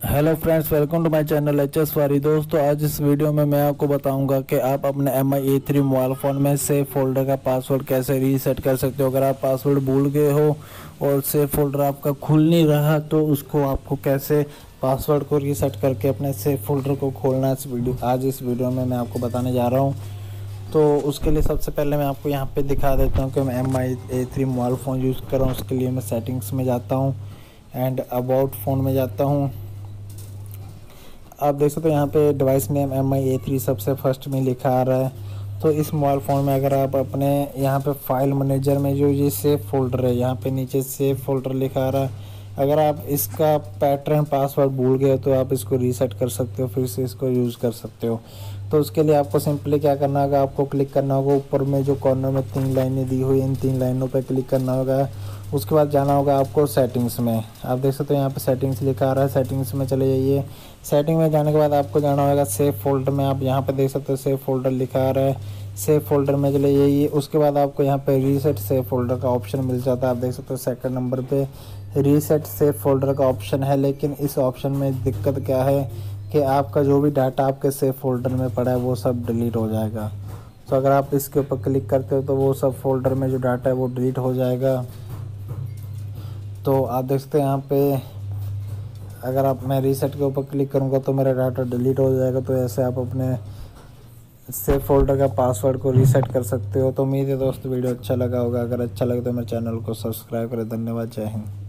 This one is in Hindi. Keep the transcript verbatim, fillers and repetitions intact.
Hello friends, welcome to my channel H S वारी। दोस्तों, आज इस वीडियो में मैं आपको बताऊंगा कि आप अपने M I A three mobile phone में सेव फोल्डर का पासवर्ड कैसे रीसेट कर सकते हो। अगर आप पासवर्ड भूल गए हो और सेव फोल्डर आपका खुल नहीं रहा तो उसको आपको कैसे पासवर्ड को रीसेट करके अपने सेव फोल्डर को खोलना है, इस वीडियो आज इस वीडियो में मैं आपको बताने जा रहा हूँ। तो उसके लिए सबसे पहले मैं आपको यहाँ पे दिखा देता हूँ कि मैं M I A three mobile phone use कर रहा हूँ। उसके लिए मैं सेटिंग्स में जाता हूँ एंड अबाउट फ़ोन में जाता हूँ। आप देख सकते हो यहाँ पे device name M I A three सबसे फर्स्ट में लिखा आ रहा है। तो इस मोबाइल फ़ोन में अगर आप अपने यहाँ पे फाइल मैनेजर में जो ये सेव फोल्डर है, यहाँ पे नीचे सेव फोल्डर लिखा आ रहा है, अगर आप इसका पैटर्न पासवर्ड भूल गए तो आप इसको रीसेट कर सकते हो, फिर से इसको यूज़ कर सकते हो। तो उसके लिए आपको सिंपली क्या करना होगा, आपको क्लिक करना होगा ऊपर में जो कॉर्नर में तीन लाइनें दी हुई, इन तीन लाइनों पर क्लिक करना होगा। उसके बाद जाना होगा आपको सेटिंग्स में। आप देख सकते हो यहाँ पे सेटिंग्स लिखा आ रहा है, सेटिंग्स में चले जाइए। सेटिंग में जाने के बाद आपको जाना होगा सेव फोल्डर में। आप यहाँ पे देख सकते हो सेव फोल्डर लिखा आ रहा है, सेव फोल्डर में चले जाइए। उसके बाद आपको यहाँ पे रीसेट सेव फोल्डर का ऑप्शन मिल जाता है। आप देख सकते हो सेकंड नंबर पे रीसेट सेव फोल्डर का ऑप्शन है, लेकिन इस ऑप्शन में दिक्कत क्या है कि आपका जो भी डाटा आपके सेव फोल्डर में पड़ा है वो सब डिलीट हो जाएगा। तो अगर आप इसके ऊपर क्लिक करते हो तो वो सब फोल्डर में जो डाटा है वो डिलीट हो जाएगा। तो आप देख सकते हैं यहाँ पे अगर आप मैं रीसेट के ऊपर क्लिक करूँगा तो मेरा डाटा डिलीट हो जाएगा। तो ऐसे आप अपने सेव फोल्डर का पासवर्ड को रीसेट कर सकते हो। तो उम्मीद है दोस्तों वीडियो अच्छा लगा होगा। अगर अच्छा लगे तो मेरे चैनल को सब्सक्राइब करें। धन्यवाद, जय हिंद।